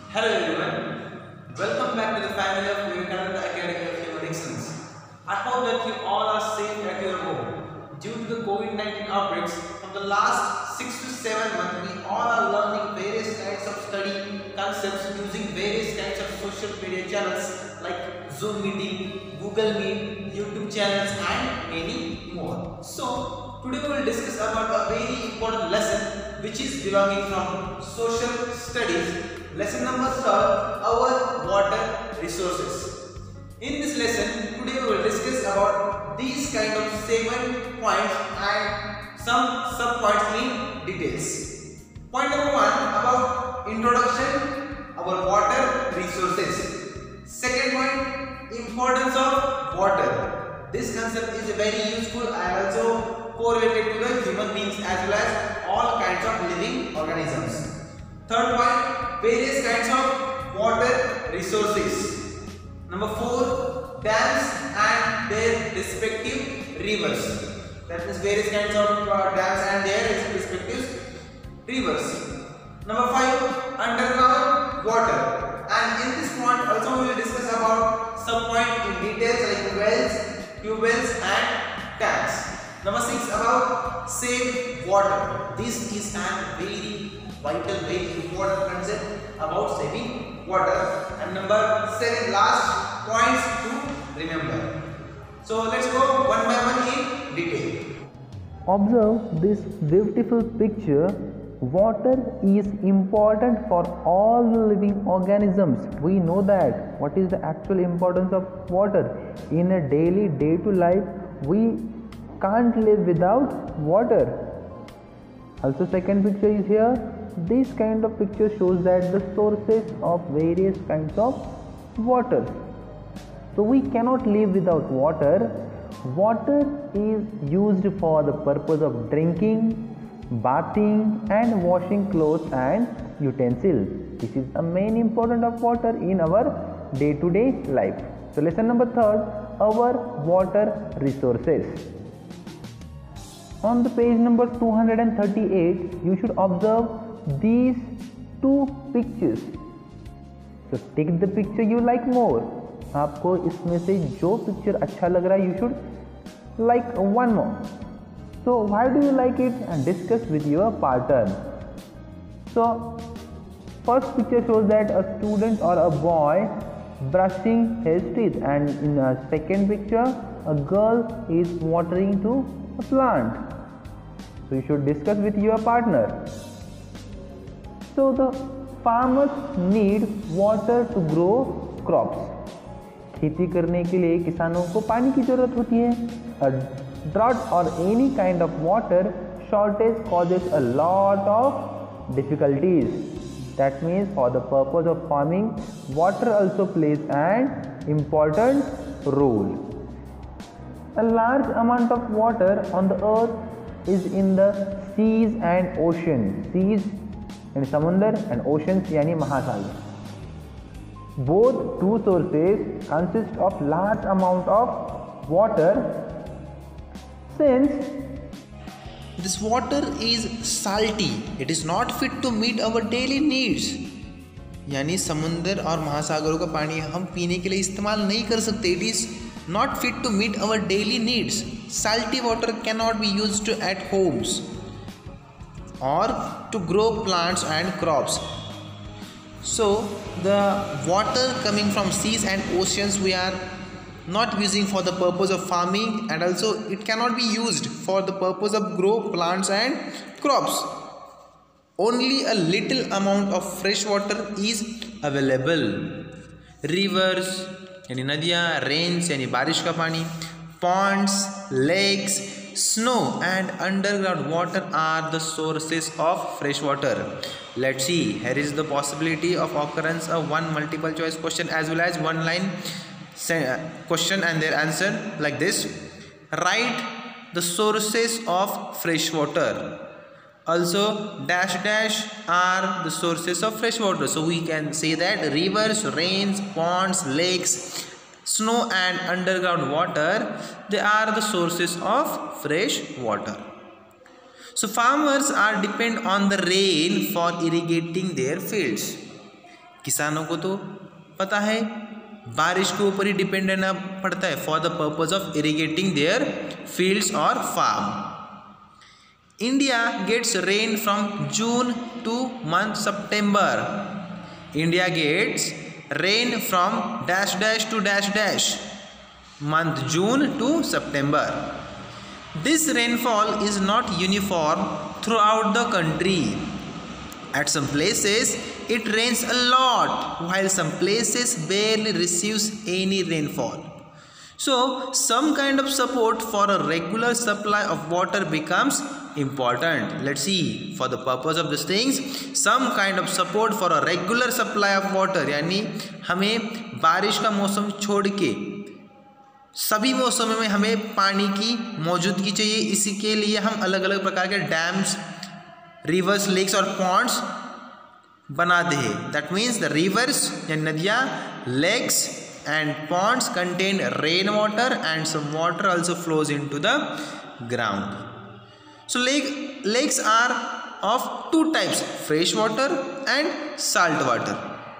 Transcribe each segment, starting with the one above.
Hello everyone, welcome back to the family of Vivekananda Academy of Human Excellence. I hope that you all are safe at your home. Due to the COVID-19 outbreaks, from the last 6 to 7 months, we all are learning various kinds of study concepts using various kinds of social media channels like Zoom meeting, Google Meet, YouTube channels and many more. So, today we will discuss about a very important lesson which is belonging from social studies. Lesson number 12, our water resources. In this lesson, today we will discuss about these kind of 7 points and some sub points in details. Point number 1, about introduction, our water resources. Second point, importance of water. This concept is very useful and also correlated to the human beings as well as all kinds of living organisms. Third point, various kinds of water resources. Number 4, dams and their respective rivers. That means various kinds of dams and their respective rivers. Number 5, underground water. And in this point also we will discuss about some point in details like wells, tube wells and tanks. Number 6, about save water. This is a very vital, very important concept about saving water. And number 7, last points to remember. So let's go one by one in detail. Observe this beautiful picture. Water is important for all living organisms. We know that. What is the actual importance of water? In a daily day-to-day life, we can't live without water. Also, second picture is here. This kind of picture shows that the sources of various kinds of water. So we cannot live without water. Water is used for the purpose of drinking, bathing and washing clothes and utensils. This is the main importance of water in our day-to-day life. So lesson number 3, our water resources. On the page number 238, you should observe these 2 pictures. So take the picture you like more. आपको इसमें से जो picture अच्छा लग रहा है, you should like one more. So why do you like it? And discuss with your partner. So first picture shows that a student or a boy brushing his teeth, and in a second picture a girl is watering to a plant. So you should discuss with your partner. So the farmers need water to grow crops. खेती करने के लिए किसानों को पानी की जरूरत होती है. A drought or any kind of water shortage causes a lot of difficulties. That means for the purpose of farming, water also plays an important role. A large amount of water on the earth is in the seas and oceans. Seas and samundar and oceans yani mahasagar. Both two sources consist of large amount of water. Since this water is salty, it is not fit to meet our daily needs. यानी समुंदर और महासागरों का पानी हम पीने के लिए इस्तेमाल नहीं कर सकते. It is not fit to meet our daily needs. Salty water cannot be used at homes or to grow plants and crops. So the water coming from seas and oceans we are not using for the purpose of farming, and also it cannot be used for the purpose of grow plants and crops. Only a little amount of fresh water is available. Rivers यानी नदियाँ, rains यानी बारिश का पानी, ponds, lakes, snow and underground water are the sources of fresh water. Let's see, here is the possibility of occurrence of one multiple choice question as well as one line question and their answer like this. Write the sources of fresh water. Also dash dash are the sources of fresh water. So we can say that rivers, rains, ponds, lakes, snow and underground water, they are the sources of fresh water. So farmers are depend on the rain for irrigating their fields. किसानों को तो पता है बारिश के ऊपर ही depend रहना पड़ता है for the purpose of irrigating their fields और farm. India gets rain from June to month September. India gets rain from dash dash to dash dash month June to September. This rainfall is not uniform throughout the country. At some places it rains a lot while some places barely receives any rainfall. So some kind of support for a regular supply of water becomes important. Let's see, for the purpose of these things, some kind of support for a regular supply of water, यानी हमें बारिश का मौसम छोड़ के सभी मौसमों में हमें पानी की मौजूदगी चाहिए. इसी के लिए हम अलग अलग प्रकार के डैम्स, रिवर्स, लेक्स और पॉन्ड्स बनाते हैं. दैट मीन्स द रिवर्स या नदियाँ, lakes and ponds contain rain water and some water also flows into the ground. So lakes are of two types, fresh water and salt water.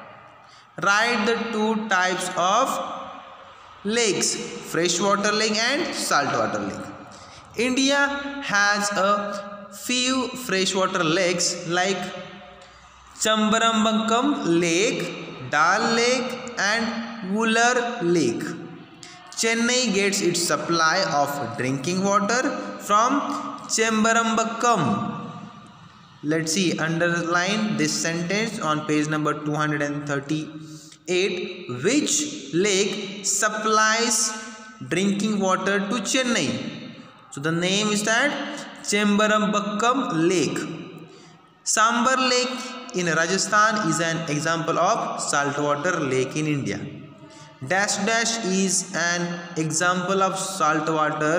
Right the two types of lakes, freshwater lake and saltwater lake. India has a few freshwater lakes like Chambarambakam Lake, Dal Lake and Wular Lake. Chennai gets its supply of drinking water from Chambarambakam. Let's see, underline this sentence on page number 238. Which lake supplies drinking water to Chennai? So the name is that Chambarambakam Lake. Sambar Lake in Rajasthan is an example of saltwater lake in India. Dash dash is an example of saltwater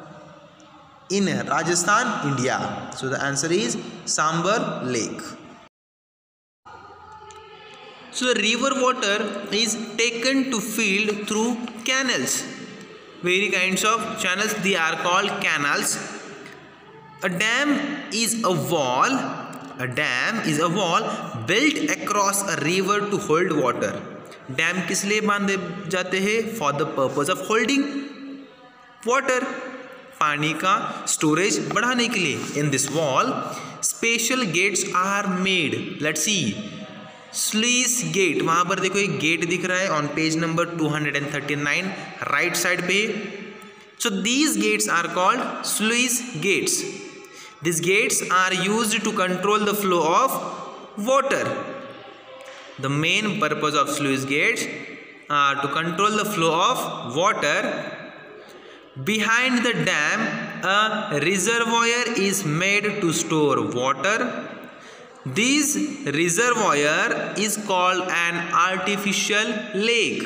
in Rajasthan, India. So the answer is Sambar Lake. So the river water is taken to field through canals. Various kinds of channels, they are called canals. A dam is a wall. A dam is a wall built across a river to hold water. Dam किस लिए बांधे जाते हैं? For the purpose of holding water, पानी का storage बढ़ाने के लिए. In this wall special gates are made. Let's see, sluice gate, वहाँ पर देखो एक गेट दिख रहा है on page number 239 right side पे. So these gates are called sluice gates. This gates are used to control the flow of water. The main purpose of sluice gets are to control the flow of water. Behind the dam, a reservoir is made to store water. This reservoir is called an artificial lake.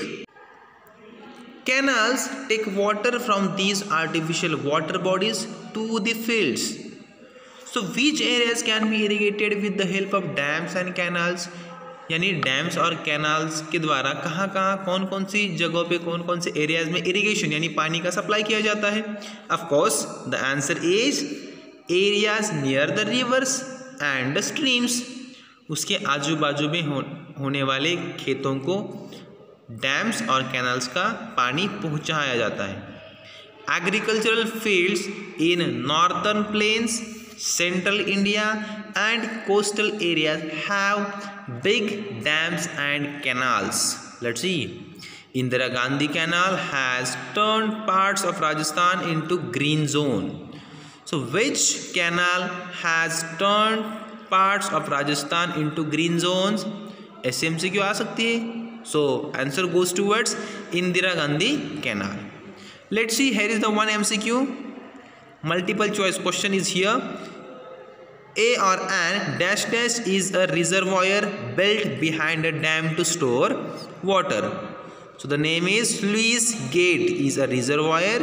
Canals take water from these artificial water bodies to the fields. So which areas can be irrigated with the help of dams and canals? यानी dams और canals के द्वारा कहाँ कहाँ कौन कौन सी जगहों पे कौन कौन से एरियाज में इरिगेशन यानी पानी का सप्लाई किया जाता है. Of course the answer is areas near the rivers and the streams. उसके आजू बाजू में होने वाले खेतों को डैम्स और कैनाल्स का पानी पहुँचाया जाता है. Agricultural fields in northern plains, Central India and coastal areas have big dams and canals. Let's see. Indira Gandhi Canal has turned parts of Rajasthan into green zone. So which canal has turned parts of Rajasthan into green zones? SMCQ आ सकती है. So answer goes towards Indira Gandhi Canal. Let's see, here is the one MCQ. Multiple choice question is here. A or an dash dash is a reservoir built behind a dam to store water. So the name is Sluice Gate is a reservoir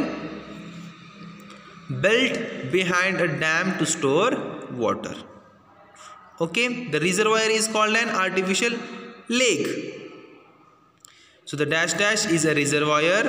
built behind a dam to store water. Okay, the reservoir is called an artificial lake. So the dash dash is a reservoir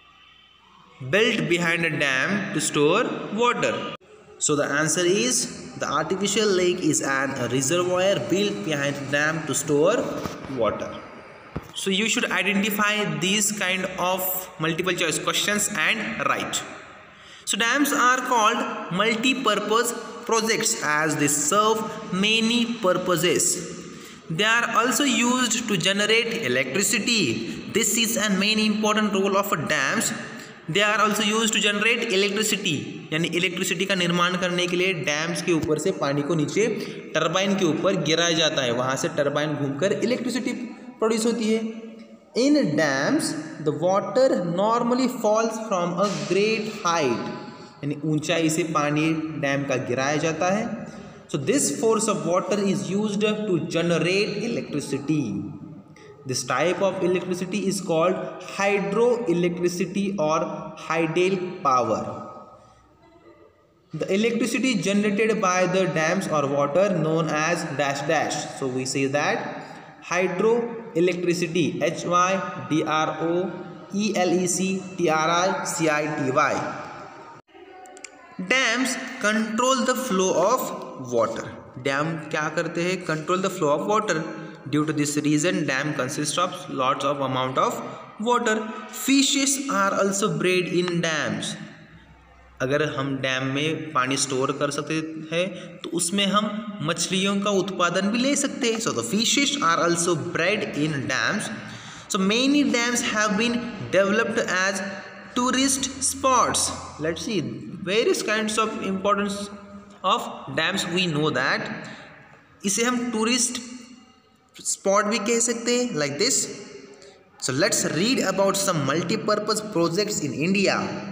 built behind a dam to store water. So the answer is The artificial lake is an reservoir built behind the dam to store water. So you should identify these kind of multiple choice questions and write. So dams are called multi-purpose projects as they serve many purposes. They are also used to generate electricity. This is a main important role of dams. They are also used to generate electricity, यानी electricity का निर्माण करने के लिए dams के ऊपर से पानी को नीचे टरबाइन के ऊपर गिराया जाता है, वहाँ से टरबाइन घूमकर इलेक्ट्रिसिटी प्रोड्यूस होती है. In dams the water normally falls from a great height, यानी ऊंचाई से पानी डैम का गिराया जाता है. So this force of water is used to generate electricity. This type of electricity is called hydroelectricity or tidal power. The electricity generated by the dams or water known as dash dash. So we say that hydroelectricity, HYDROELECTRICITY. Dams control the flow of water. Dam क्या करते हैं? Control the flow of water. Due to this reason, dam consists of lots of amount of water. Fishes are also bred in dams. अगर हम dam में पानी store कर सकते हैं तो उसमें हम मछलियों का उत्पादन भी ले सकते हैं. So the fishes are also bred in dams. So many dams have been developed as tourist spots. Let's see various kinds of importance of dams. We know that इसे हम टूरिस्ट स्पॉट भी कह सकते हैं, like this. So let's read about some multipurpose projects in India.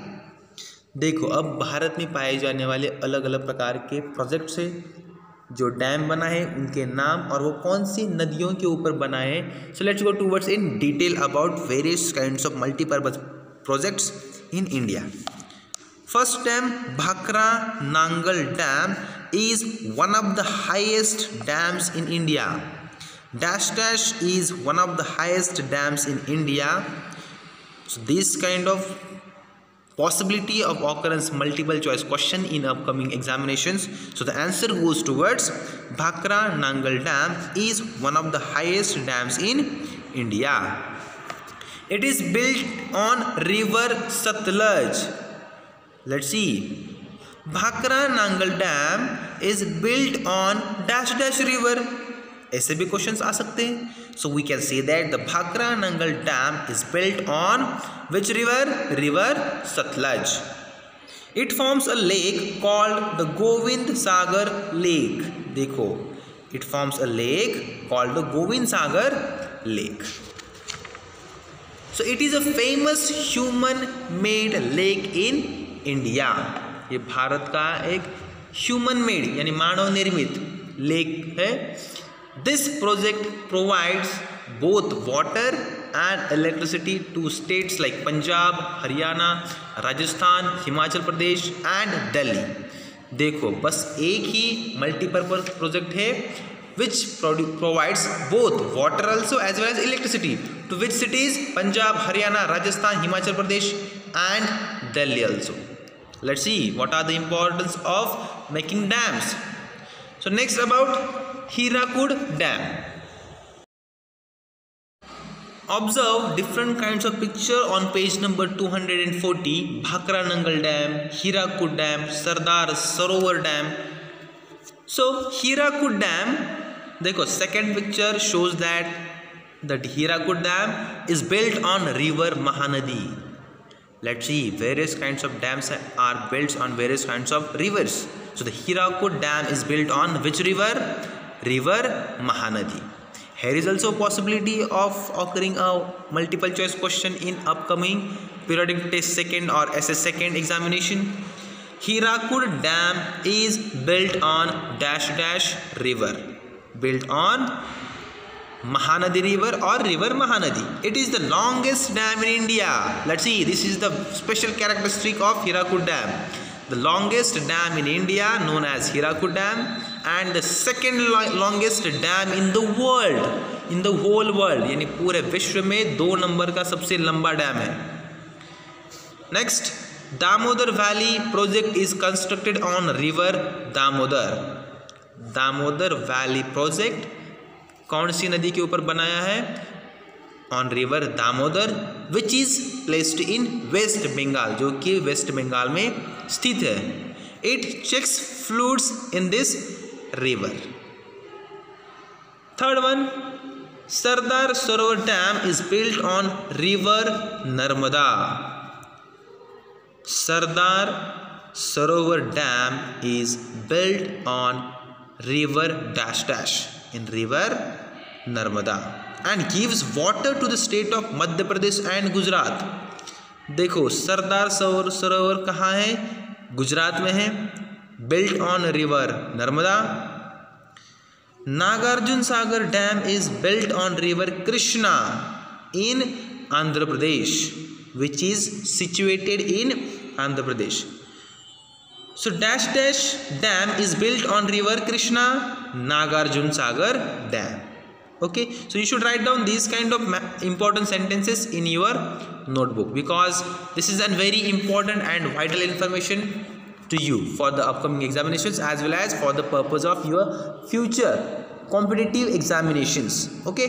देखो अब भारत में पाए जाने वाले अलग अलग प्रकार के प्रोजेक्ट्स हैं जो डैम बना है, उनके नाम और वो कौन सी नदियों के ऊपर बना है. So let's go towards in detail about various kinds of multipurpose projects in India. First dam, Bhakra Nangal Dam, is one of the highest dams in India. Dash Dash is one of the highest dams in India. So this kind of possibility of occurrence multiple choice question in upcoming examinations. So the answer goes towards Bhakra Nangal Dam is one of the highest dams in India. It is built on river Satluj. Let's see. Bhakra Nangal Dam is built on dash dash river. ऐसे भी questions आ सकते हैं. So we can say that the Bhakra Nangal Dam is built on which river? River Satluj. It forms a lake called the Govind Sagar Lake. देखो, it forms a lake called the Govind Sagar Lake. So it is a famous human-made lake in India. ये भारत का एक human made यानी मानव निर्मित lake है. This project provides both water and electricity to states like Punjab, Haryana, Rajasthan, Himachal Pradesh and Delhi. देखो बस एक ही मल्टीपर्पज प्रोजेक्ट है which provides both water also as well as electricity to which cities? Punjab, Haryana, Rajasthan, Himachal Pradesh and Delhi also. Let's see what are the importance of making dams. So next about Hirakud Dam. Observe different kinds of picture on page number 240. Bhakra Nangal Dam, Hirakud Dam, Sardar Sarovar Dam. So Hirakud Dam, देखो second picture shows that the Hirakud Dam is built on river Mahanadi. Let's see various kinds of dams are built on various kinds of rivers. So the Hirakud Dam is built on which river? River Mahanadi. Here is also a possibility of occurring a multiple choice question in upcoming periodic test second or SS second examination. Hirakud Dam is built on dash dash river. Built on Mahanadi river or river Mahanadi. It is the longest dam in India. Let's see, this is the special characteristic of Hirakud Dam. The longest dam in India known as Hirakud Dam and the second longest dam in the world, in the whole world. यानी पूरे विश्व में 2 number का सबसे लंबा dam है. Next, Damodar Valley project is constructed on river Damodar. Damodar valley project कौन सी नदी के ऊपर बनाया है? On river Damodar which is placed in West Bengal, जो कि वेस्ट बंगाल में स्थित है। It checks floods in this river. Third one, Sardar Sarovar dam is built on river Narmada. Sardar Sarovar dam is built on river dash dash in river Narmada and gives water to the state of Madhya Pradesh and Gujarat. देखो सरदार सरोवर कहाँ है? गुजरात में है। Built on river Narmada. Nagarjuna Sagar dam is built on river Krishna in Andhra Pradesh, which is situated in Andhra Pradesh. So dash dash dam is built on river Krishna, Nagarjun Sagar Dam. Okay, so you should write down these kind of important sentences in your notebook, because this is a very important and vital information to you for the upcoming examinations as well as for the purpose of your future competitive examinations. Okay,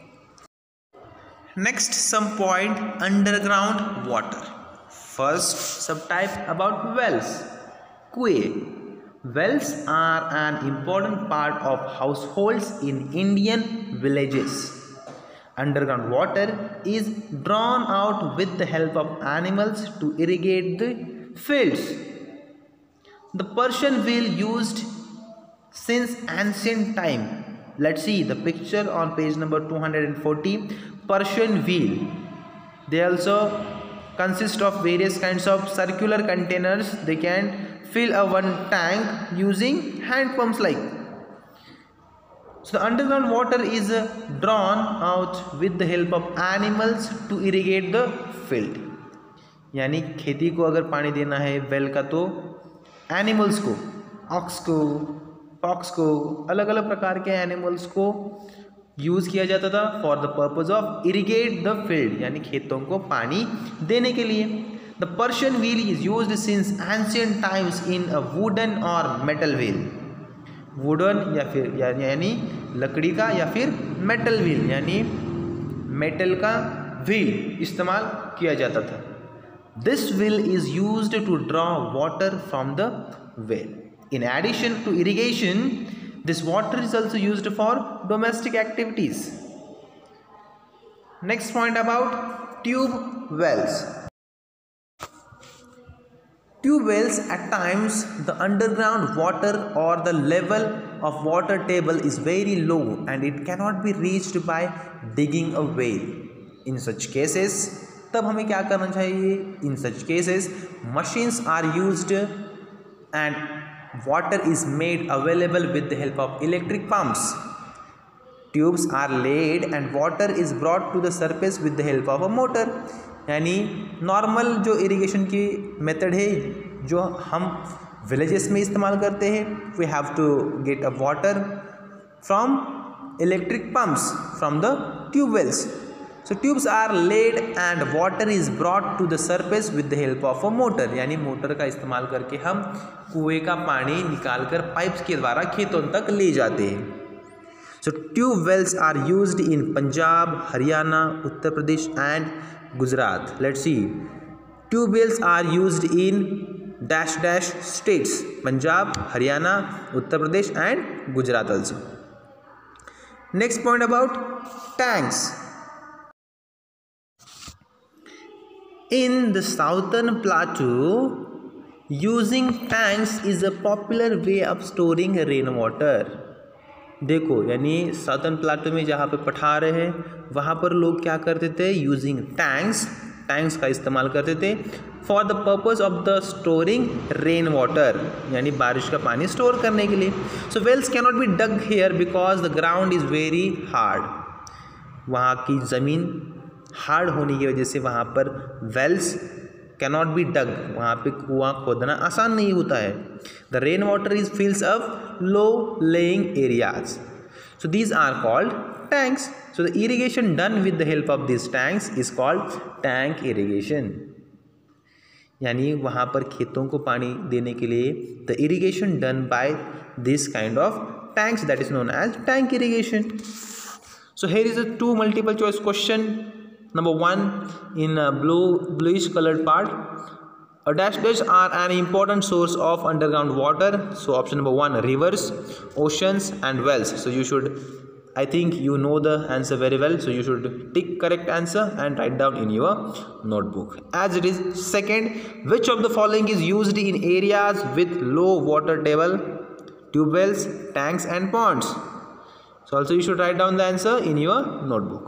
next some point, underground water. First subtype about wells. Kuwe. Wells are an important part of households in Indian villages. Underground water is drawn out with the help of animals to irrigate the fields. The Persian wheel used since ancient time. Let's see the picture on page number 240. Persian wheel. They also consist of various kinds of circular containers. They can fill a one tank using hand pumps like. So the underground water is drawn out with the help of animals to irrigate the field. यानी खेती को अगर पानी देना है well का, तो animals को, ऑक्स को, पॉक्स को, अलग अलग प्रकार के एनिमल्स को यूज़ किया जाता था for the purpose of irrigate the field, यानी खेतों को पानी देने के लिए। The Persian wheel is used since ancient times in a wooden or metal wheel. Wooden या फिर यानी लकड़ी का, या फिर मेटल व्हील यानी मेटल का व्हील इस्तेमाल किया जाता था। This wheel is used to draw water from the well. In addition to irrigation, this water is also used for domestic activities. Next point about tube wells. Tube wells, at times the underground water or the level of water table is very low and it cannot be reached by digging a well. In such cases, तब हमें क्या करना चाहिए? In such cases, machines are used and water is made available with the help of electric pumps. Tubes are laid and water is brought to the surface with the help of a motor. यानी normal जो irrigation की method है जो हम villages में इस्तेमाल करते हैं, we have to get a water from electric pumps from the tube wells. So tubes are laid and water is brought to the surface with the help of a motor, यानी motor का इस्तेमाल करके हम कुएं का पानी निकाल कर पाइप्स के द्वारा खेतों तक ले जाते हैं. So tube wells are used in Punjab, Haryana, Uttar Pradesh and Gujarat. Let's see. Tube wells are used in dash dash states: Punjab, Haryana, Uttar Pradesh and Gujarat also. Next point about tanks. In the southern plateau, using tanks is a popular way of storing rainwater. देखो यानी southern Plato में जहाँ पे पठार है वहाँ पर लोग क्या करते थे? यूजिंग टैंक्स का इस्तेमाल करते थे for the purpose of the storing rain water, यानी बारिश का पानी स्टोर करने के लिए. So wells can not be dug here because the ground is very hard. वहाँ की ज़मीन हार्ड होने की वजह से वहाँ पर वेल्स कैनॉट बी डग, वहाँ पे कुआं खोदना आसान नहीं होता है. The rain water is fills up low lying areas. So these are called tanks. So the irrigation done with the help of this tanks is called tank irrigation. यानी वहाँ पर खेतों को पानी देने के लिए the irrigation done by this kind of tanks, that is known as tank irrigation. So here is a 2 multiple choice question. Number 1 in bluish colored part, a dash dash are an important source of underground water. So option number 1, rivers, oceans and wells. So you should, I think you know the answer very well, so you should tick correct answer and write down in your notebook. As it is second, which of the following is used in areas with low water table? Tube wells, tanks and ponds. So also you should write down the answer in your notebook.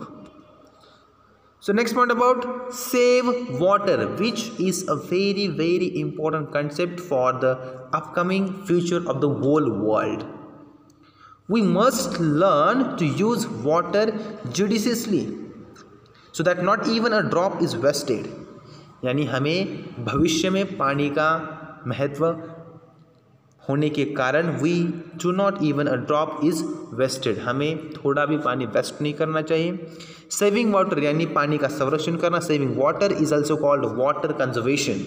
So next point about save water, which is a very important concept for the upcoming future of the whole world. We must learn to use water judiciously so that not even a drop is wasted. यानी हमें भविष्य में पानी का महत्व होने के कारण we do not even a drop is wasted, हमें थोड़ा भी पानी वेस्ट नहीं करना चाहिए. सेविंग वाटर यानी पानी का संरक्षण करना. Saving water is also called water conservation.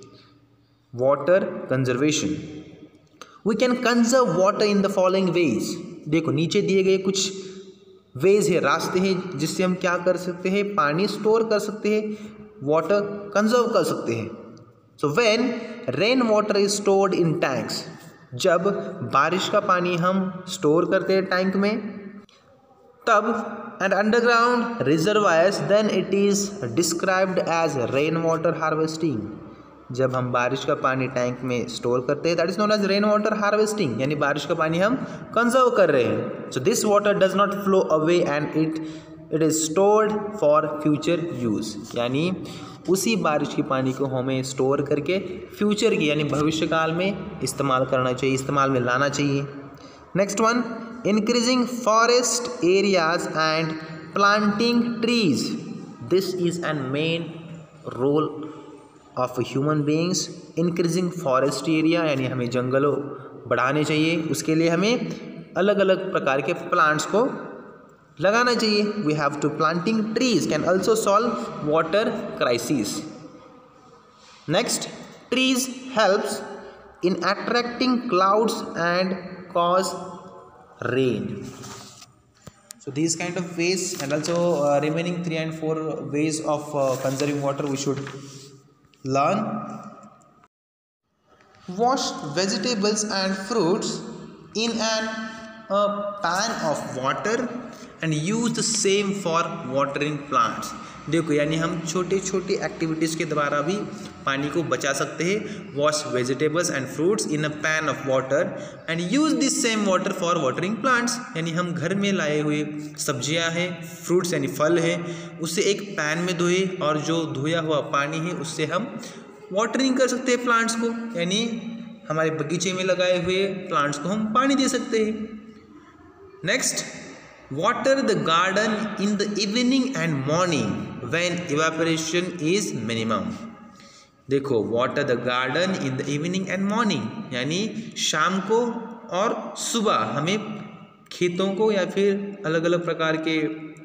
Water conservation. We can conserve water in the following ways. देखो नीचे दिए गए कुछ वेज है, रास्ते हैं जिससे हम क्या कर सकते हैं, पानी स्टोर कर सकते हैं, वाटर कंजर्व कर सकते हैं. So when rain water is stored in tanks, जब बारिश का पानी हम स्टोर करते हैं टैंक में, तब and underground reservoirs, then it is described as rain water harvesting. जब हम बारिश का पानी टैंक में स्टोर करते हैं, that is known as rain water harvesting, यानी बारिश का पानी हम कंजर्व कर रहे हैं. So this water does not flow away and it is stored for future use, यानी उसी बारिश के पानी को हमें स्टोर करके फ्यूचर की यानी भविष्य काल में इस्तेमाल करना चाहिए, इस्तेमाल में लाना चाहिए. Next one, increasing forest areas and planting trees. This is an main role of human beings. Increasing forest area यानी हमें जंगलों बढ़ाने चाहिए, उसके लिए हमें अलग अलग प्रकार के प्लांट्स को लगाना चाहिए. We have to planting trees can also solve water crisis. Next, trees helps in attracting clouds and cause rain. So these kind of ways and also remaining 3 and 4 ways of conserving water we should learn. Wash vegetables and fruits in a pan of water and use the same for watering plants. देखो यानी हम छोटे छोटे activities के द्वारा भी पानी को बचा सकते हैं. Wash vegetables and fruits in a pan of water and use this same water for watering plants. यानी हम घर में लाए हुए सब्जियां हैं, फ्रूट्स यानी फल है, उससे एक पैन में धोए और जो धोया हुआ पानी है उससे हम वाटरिंग कर सकते हैं प्लांट्स को, यानी हमारे बगीचे में लगाए हुए प्लांट्स को हम पानी दे सकते हैं. Next, water the garden in the evening and morning when evaporation is minimum. देखो water the garden in the evening and morning यानी शाम को और सुबह हमें खेतों को या फिर अलग अलग प्रकार के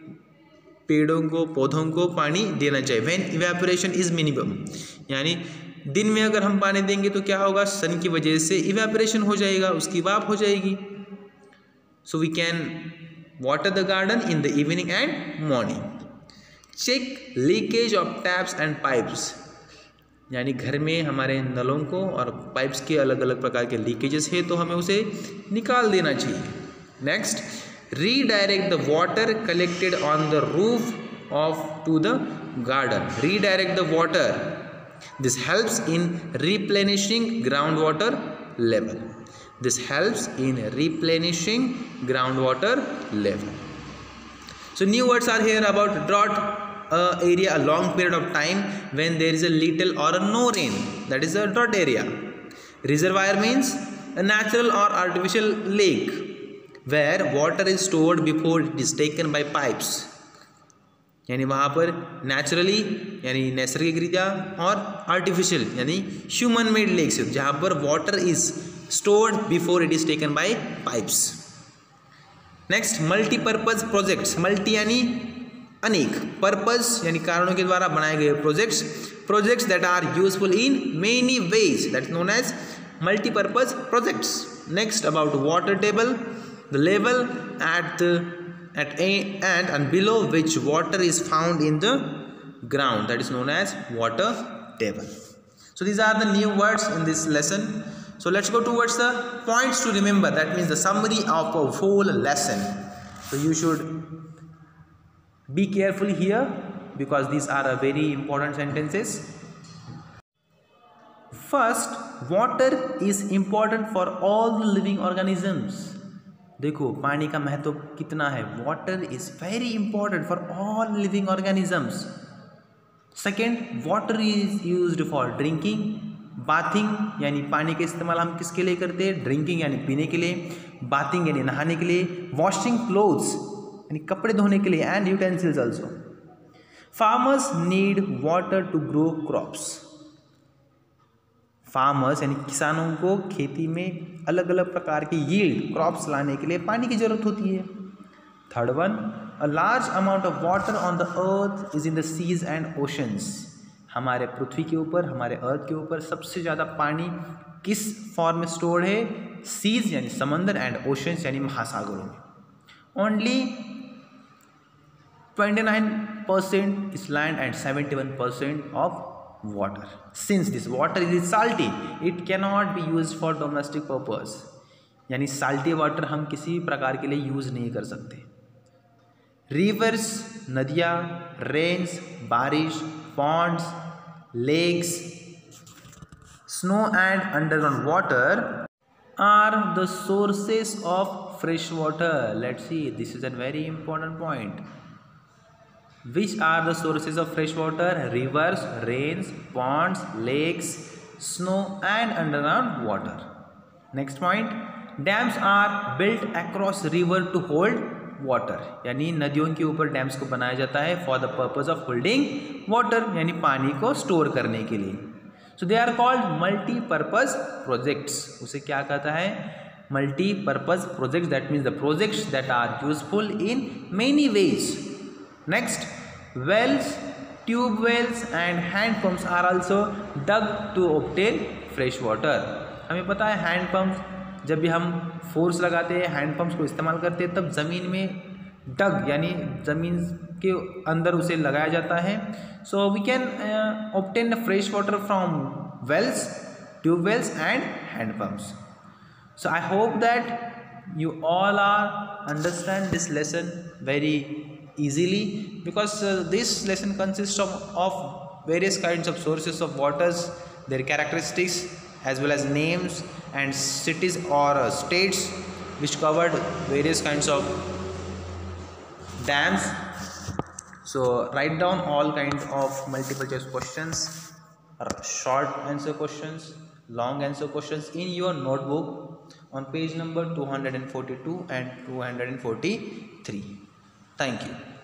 पेड़ों को पौधों को पानी देना चाहिए. when evaporation is minimum यानी दिन में अगर हम पानी देंगे तो क्या होगा, सन की वजह से इवेपोरेशन हो जाएगा, उसकी वाप हो जाएगी. So we can water the garden in the evening and morning. Check leakage of taps and pipes. यानी घर में हमारे नलों को और पाइप्स के अलग अलग प्रकार के लीकेजेस है तो हमें उसे निकाल देना चाहिए. Next, redirect the water collected on the roof of to the garden. Redirect the water. This helps in replenishing groundwater level. This helps in replenishing groundwater level. So new words are here about drought area, a long period of time when there is a little or a no rain, that is a drought area. Reservoir means a natural or artificial lake where water is stored before it is taken by pipes. यानी वहाँ पर naturally यानी नैसर्गिक रीत्या और artificial यानी human made lakes जहाँ पर water is stored before it is taken by pipes. Next, multi-purpose projects. Multi यानी अनेक, purpose यानी कारणों के द्वारा बनाए गए projects that are useful in many ways, that's known as multi-purpose projects. Next, about water table. the level at a and below which water is found in the ground, that is known as water table. So these are the new words in this lesson. So let's go towards the points to remember, that means the summary of a whole lesson. So you should be careful here because these are very important sentences. First, water is important for all the living organisms. देखो पानी का महत्व कितना है. Water is very important for all living organisms. Second, water is used for drinking, bathing यानी पानी का इस्तेमाल हम किसके लिए करते हैं, ड्रिंकिंग यानी पीने के लिए, बाथिंग यानी नहाने के लिए, वॉशिंग क्लोथ्स यानी कपड़े धोने के लिए, and utensils also. Farmers need water to grow crops. Farmers यानी किसानों को खेती में अलग अलग प्रकार की यील्ड क्रॉप्स लाने के लिए पानी की जरूरत होती है. Third one, a large amount of water on the earth is in the seas and oceans. हमारे पृथ्वी के ऊपर, हमारे अर्थ के ऊपर सबसे ज़्यादा पानी किस फॉर्म में स्टोर है, सीज यानी समंदर एंड ओशंस यानी महासागरों में. Only 29% is land and 71% of water. Since this water is salty, it cannot be used for domestic purpose. यानी salty water हम किसी प्रकार के लिए यूज नहीं कर सकते. Rivers नदियाँ, rains बारिश, ponds lakes, snow and underground water are the sources of fresh water. Let's see, this is a very important point. Which are the sources of fresh water? Rivers, rains, ponds, lakes, snow and underground water. Next point, dams are built across river to hold water. यानी नदियों के ऊपर dams को बनाया जाता है for the purpose of holding water यानी पानी को स्टोर करने के लिए. So they are called multi-purpose projects. उसे क्या कहता है, multi-purpose projects. That means the projects that are useful in many ways. Next, wells, tube wells and hand pumps are also dug to obtain fresh water. हमें पता है hand pump जब भी हम फोर्स लगाते हैं, हैंड पम्प्स को इस्तेमाल करते हैं, तब ज़मीन में डग यानी ज़मीन के अंदर उसे लगाया जाता है. So we can obtain the fresh water from wells, tube wells and hand pumps. So I hope that you all are understand this lesson very easily, because this lesson consists of various kinds of sources of waters, their characteristics as well as names and cities or states which covered various kinds of dams. So write down all kinds of multiple choice questions, short answer questions, long answer questions in your notebook on page number 242 and 243. Thank you.